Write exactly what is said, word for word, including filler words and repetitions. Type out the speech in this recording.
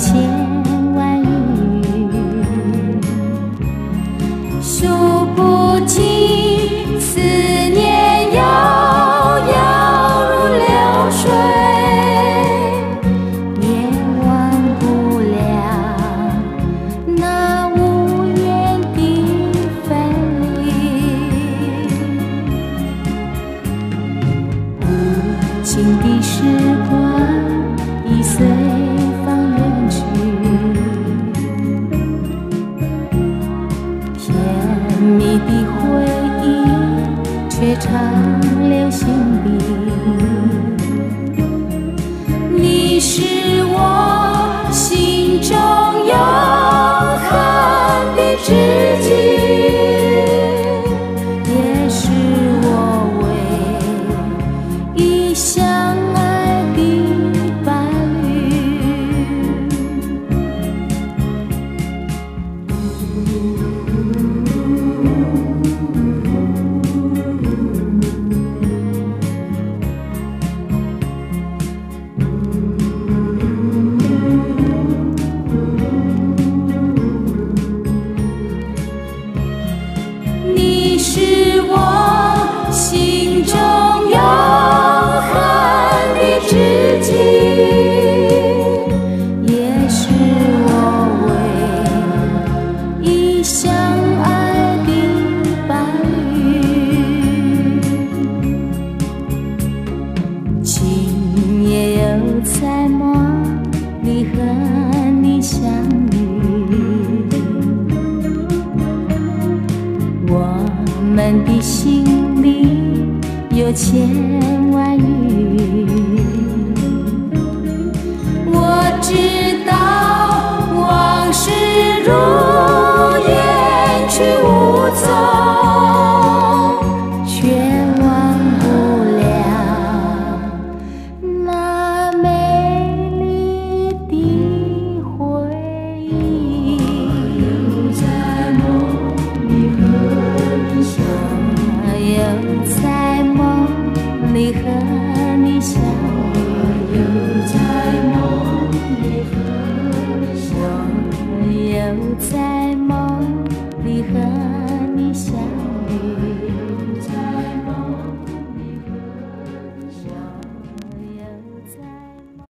千万语，数不尽思念遥遥如流水，也忘不了那无言的分离。无情的时光已随风远去，甜蜜的回忆却长留心底。你是我心中永恒的知己，也是我唯一相爱的伴侣。你是我心中永恒的知己，也是我唯一相爱的伴侣。今夜又在梦里和你相遇，我们的心里有千万语。